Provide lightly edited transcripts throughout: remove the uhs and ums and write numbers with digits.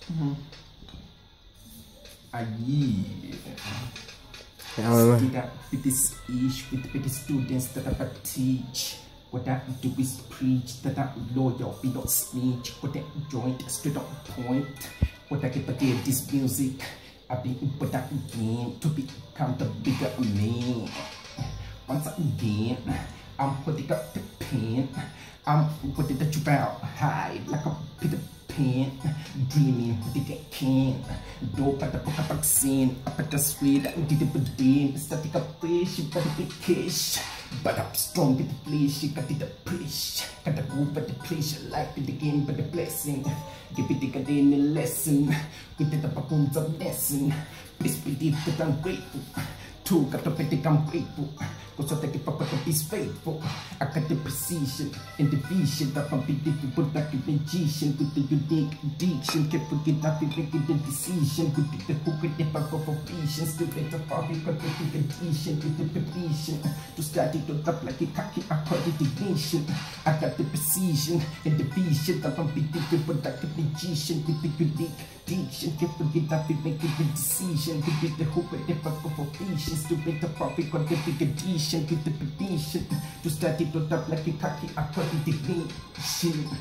With this ish, with the students that I teach. What I do is preach that I'm loyal, be not snitch. What I joint straight up point. What I get this music, I be put that again to become the bigger me. Once again, I'm putting up the pen. I'm putting the trap high like a bit of pen. Dreaming with the can. Dope at the book of vaccine. Up at the street, I did it with the static up fish, but a big fish. But I'm strong with the place, you got the push. Got the move at the place, you like the game, but the blessing. Give it a daily lesson. With the baboons of lesson. Please believe that I'm grateful. Two got to think I'm grateful. Cause I take it for to be faithful. I got the precision and the vision that I'm people like a magician with the unique addiction. Can't forget not making the decision. With the hook and the back of vision. Still better for me, but the condition with the preparation. To start it up like a cocky, I call it ignition. I got the precision and the vision that I'm people like a magician with the unique addiction. Can't forget not making the decision. With the hook and the back of vision. Still better for me, but the condition. With the petition to start it up like a cocky, I call it ignition.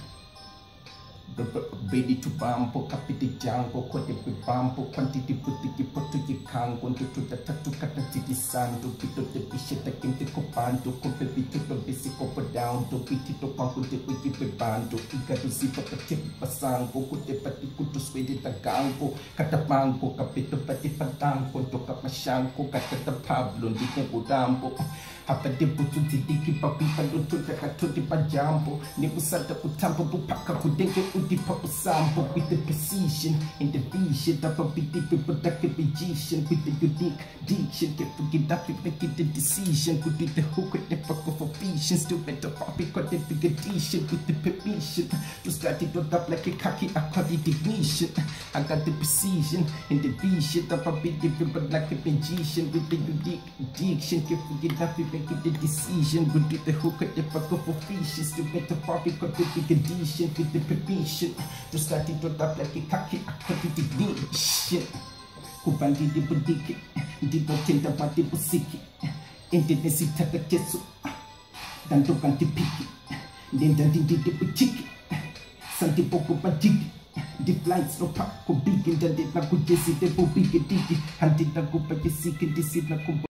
Ready to bambo, copy the jungle, quote it with bambo, quantity put the put to your kango, to the tattoo cut the sun, to put up the bishop that came to copan, to compare it to the basic over down, to beat it up on the wiki band, to pick up the zip of the tip of sango, put the patico to sweat it a gango, catapango, capito patifantango, to capashanco, catata Pablo, the Godambo. Hapa depo tutidiki papipa lutuka katudi pajambo Nebusata utambo bupaka kudenge udipa usambo With the precision and the vision that will be deep with productive magician With the unique diction, can't forget that we make the decision Could be the hook with the fuck of a vision Still better copy, got the big addition With the permission to start it up like a cocky, I call it ignition I got the precision and the vision that will be deep with like a magician With the unique diction, can't forget that we make the decision, good with the hook at the fuck of officials to get the poppy cut the big addition with the permission to start it up like a cocky, I cut it ignition. Kubandi the budiki, the botenda mati busiki, and the nesita kesu, Danto canti piki, then the butiki, Santi Poco Batiki. The flights no pack, big and the Naku Jesse, the big diggy, and the Naku Paki seeking the Sidna